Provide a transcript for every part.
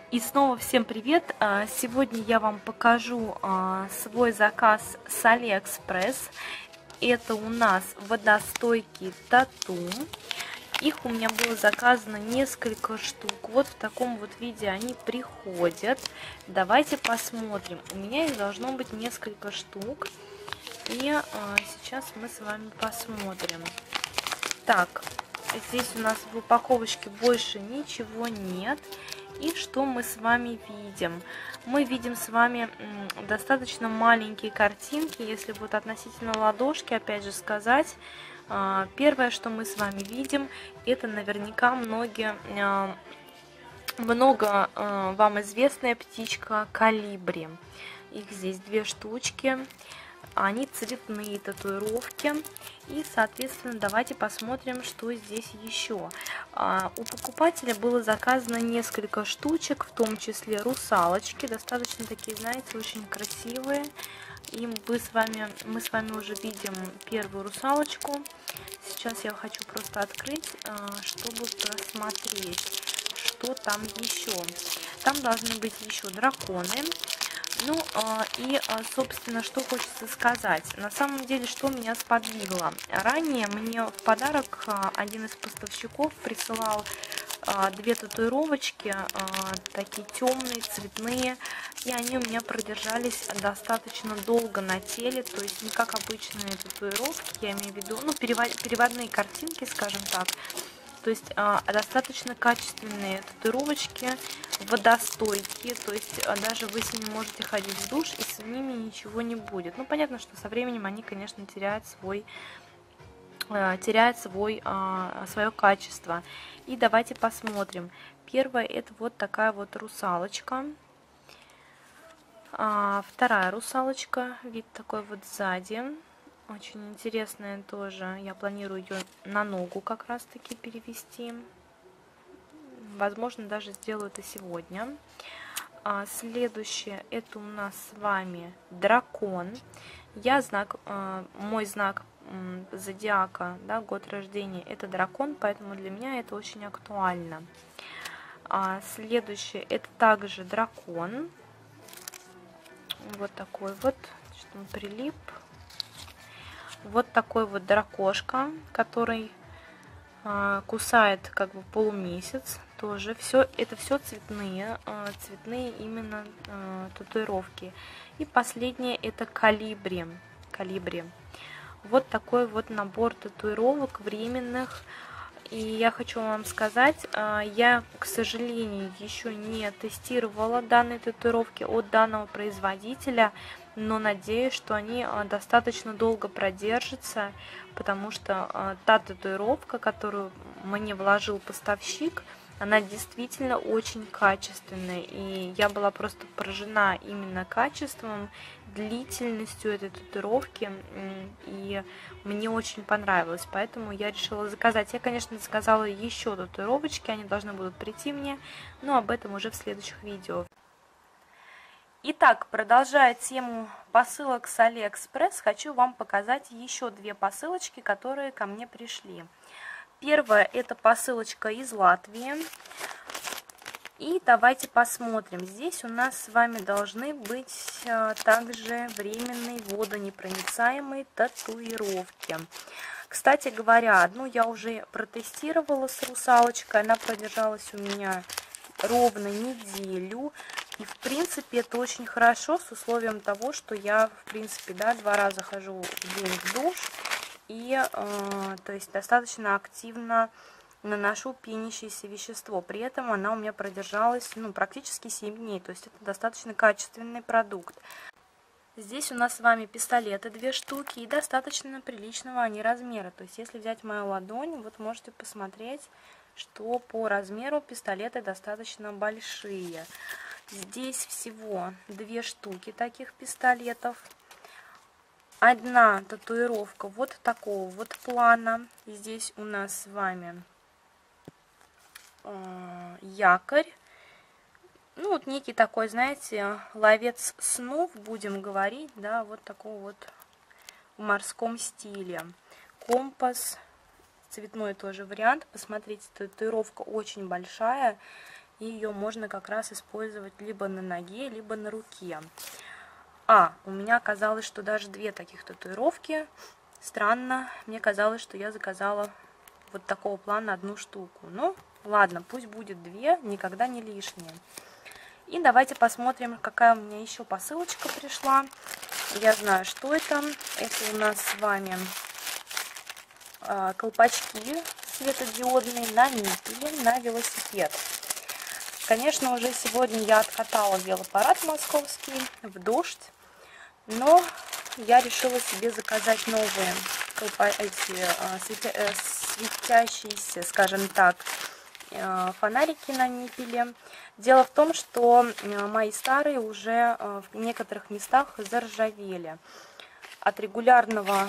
И снова всем привет! Сегодня я вам покажу свой заказ с Алиэкспресс. Это у нас водостойкие тату. Их у меня было заказано несколько штук. Вот в таком вот виде они приходят. Давайте посмотрим. У меня их должно быть несколько штук. И сейчас мы с вами посмотрим. Так, здесь у нас в упаковочке больше ничего нет. И что мы с вами видим? Мы видим с вами достаточно маленькие картинки, если вот относительно ладошки, опять же сказать. Первое, что мы с вами видим, это наверняка много вам известная птичка колибри. Их здесь две штучки. Они цветные татуировки. И, соответственно, давайте посмотрим, что здесь еще. У покупателя было заказано несколько штучек, в том числе русалочки. Достаточно такие, знаете, очень красивые. И мы с вами уже видим первую русалочку. Сейчас я хочу просто открыть, чтобы просмотреть, что там еще. Там должны быть еще драконы. Ну и, собственно, что хочется сказать. На самом деле, что меня сподвигло. Ранее мне в подарок один из поставщиков присылал две татуировочки, такие темные, цветные. И они у меня продержались достаточно долго на теле. То есть не как обычные татуировки, я имею в виду, ну, переводные картинки, скажем так. То есть достаточно качественные татуировочки, водостойкие, то есть даже вы с ними можете ходить в душ, и с ними ничего не будет. Ну, понятно, что со временем они, конечно, теряют свое качество. И давайте посмотрим. Первое, это вот такая вот русалочка. Вторая русалочка, вид такой вот сзади. Очень интересная тоже. Я планирую ее на ногу как раз таки перевести. Возможно, даже сделаю это сегодня. Следующее, это у нас с вами дракон. Мой знак зодиака, да, год рождения, это дракон, поэтому для меня это очень актуально. Следующее, это также дракон. Вот такой вот, что он прилип. Вот такой вот дракошка, который кусает как бы полумесяц. Тоже это все цветные именно татуировки. И последнее, это колибри. Вот такой вот набор татуировок временных. И я хочу вам сказать, я, к сожалению, еще не тестировала данные татуировки от данного производителя, но надеюсь, что они достаточно долго продержатся, потому что та татуировка, которую мне вложил поставщик, она действительно очень качественная, и я была просто поражена именно качеством, длительностью этой татуировки, и мне очень понравилось, поэтому я решила заказать. Я, конечно, заказала еще татуировочки, они должны будут прийти мне, но об этом уже в следующих видео. Итак, продолжая тему посылок с Алиэкспресс, хочу вам показать еще две посылочки, которые ко мне пришли. Первая, это посылочка из Латвии. И давайте посмотрим. Здесь у нас с вами должны быть также временные водонепроницаемые татуировки. Кстати говоря, одну я уже протестировала с русалочкой. Она продержалась у меня ровно неделю. И, в принципе, это очень хорошо с условием того, что я, в принципе, да, 2 раза хожу в день в душ. И, то есть, достаточно активно наношу пенящееся вещество. При этом она у меня продержалась, ну, практически 7 дней. То есть, это достаточно качественный продукт. Здесь у нас с вами пистолеты 2 штуки и достаточно приличного они размера. То есть, если взять мою ладонь, вот можете посмотреть, что по размеру пистолеты достаточно большие. Здесь всего 2 штуки таких пистолетов. Одна татуировка вот такого вот плана. Здесь у нас с вами якорь. Ну, вот некий такой, знаете, ловец снов, будем говорить, да, вот такого вот в морском стиле. Компас, цветной тоже вариант. Посмотрите, татуировка очень большая. и ее можно как раз использовать либо на ноге, либо на руке. У меня оказалось, что даже две таких татуировки. Странно, мне казалось, что я заказала вот такого плана одну штуку. Ну, ладно, пусть будет две, никогда не лишние. И давайте посмотрим, какая у меня еще посылочка пришла. Я знаю, что это. Это у нас с вами колпачки светодиодные на ниппеле, на велосипед. Конечно, уже сегодня я откатала велопарад московский в дождь, но я решила себе заказать новые светящиеся, скажем так, фонарики на ниппеле. Дело в том, что мои старые уже в некоторых местах заржавели. От регулярных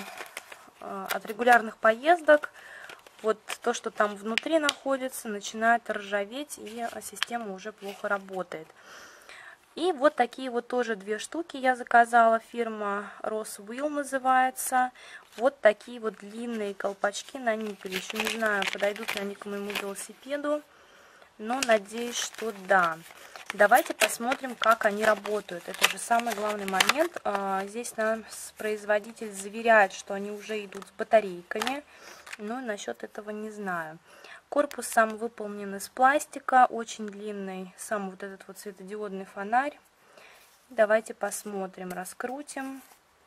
поездок вот то, что там внутри находится, начинает ржаветь, и система уже плохо работает. И вот такие вот тоже две штуки я заказала. Фирма Roswell называется. Вот такие вот длинные колпачки на ниппеле. Еще не знаю, подойдут ли они к моему велосипеду, но надеюсь, что да. Давайте посмотрим, как они работают. Это же самый главный момент. Здесь нас производитель заверяет, что они уже идут с батарейками, но насчет этого не знаю. Корпус сам выполнен из пластика, очень длинный сам вот этот вот светодиодный фонарь. Давайте посмотрим, раскрутим.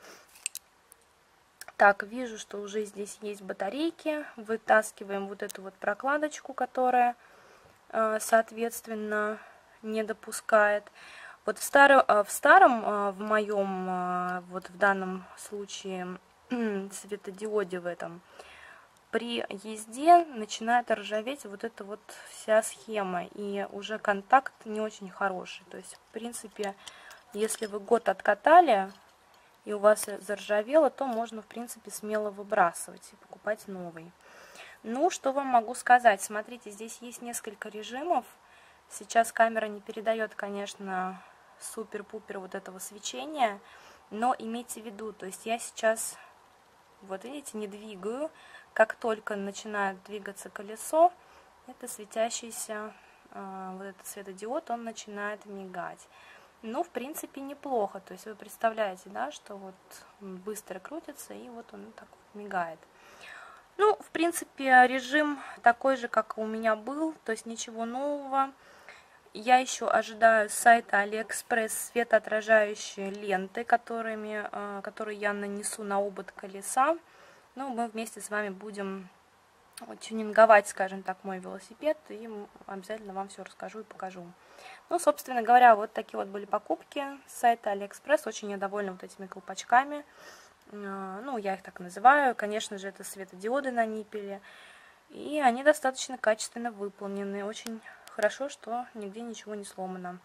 Так, вижу, что уже здесь есть батарейки. Вытаскиваем вот эту вот прокладочку, которая, соответственно, не допускает. Вот в моем, вот в данном случае, светодиоде в этом, при езде начинает ржаветь вот эта вот вся схема, и уже контакт не очень хороший. То есть, в принципе, если вы год откатали, и у вас заржавело, то можно, в принципе, смело выбрасывать и покупать новый. Ну, что вам могу сказать? Смотрите, здесь есть несколько режимов. Сейчас камера не передает, конечно, супер-пупер вот этого свечения, но имейте в виду, то есть я сейчас, вот видите, не двигаю. Как только начинает двигаться колесо, это светящийся вот этот светодиод, он начинает мигать. Ну, в принципе, неплохо. То есть вы представляете, да, что вот он быстро крутится, и вот он так вот мигает. Ну, в принципе, режим такой же, как у меня был, то есть ничего нового. Я еще ожидаю с сайта AliExpress светоотражающие ленты, которые я нанесу на обод колеса. Ну, мы вместе с вами будем тюнинговать, скажем так, мой велосипед, и обязательно вам все расскажу и покажу. Ну, собственно говоря, вот такие вот были покупки с сайта AliExpress. Очень я довольна вот этими колпачками. Ну, я их так называю. Конечно же, это светодиоды на ниппеле. И они достаточно качественно выполнены. Очень хорошо, что нигде ничего не сломано.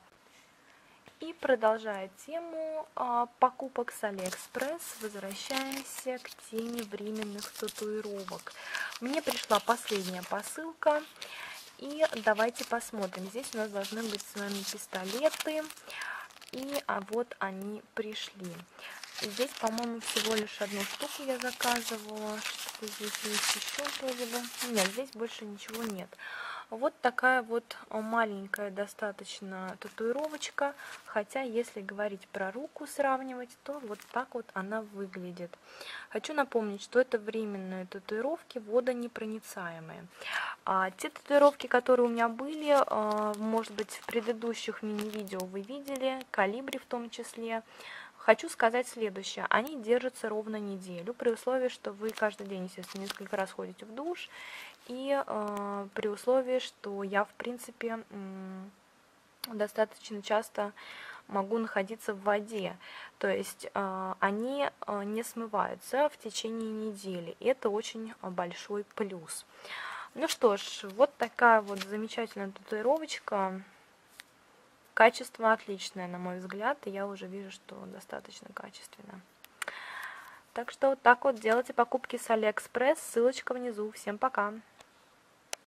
И продолжая тему покупок с AliExpress, возвращаемся к теме временных татуировок. Мне пришла последняя посылка, и давайте посмотрим. Здесь у нас должны быть с вами пистолеты, и вот они пришли. Здесь, по-моему, всего лишь одну штуку я заказывала. Что здесь есть еще вроде бы? Нет, здесь больше ничего нет. Вот такая вот маленькая достаточно татуировочка, хотя если говорить про руку, сравнивать, то вот так вот она выглядит. Хочу напомнить, что это временные татуировки, водонепроницаемые. Те татуировки, которые у меня были, может быть, в предыдущих мини-видео вы видели, Колибри в том числе. Хочу сказать следующее. Они держатся ровно неделю, при условии, что вы каждый день, естественно, несколько раз ходите в душ, и при условии, что я, в принципе, достаточно часто могу находиться в воде. То есть они не смываются в течение недели. Это очень большой плюс. Ну что ж, вот такая вот замечательная татуировочка. Качество отличное, на мой взгляд, и я уже вижу, что достаточно качественно. Так что вот так вот делайте покупки с AliExpress. Ссылочка внизу. Всем пока!